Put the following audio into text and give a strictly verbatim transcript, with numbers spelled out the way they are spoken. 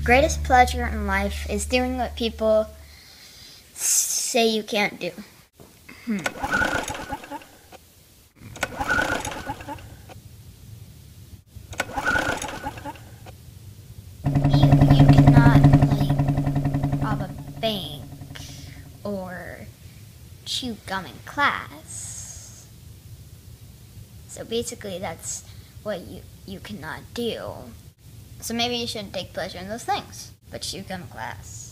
greatest pleasure in life is doing what people say you can't do. Hmm. You, you cannot, like, rob a bank or chew gum in class. So basically that's what you, you cannot do. So maybe you shouldn't take pleasure in those things, but chew gum in class.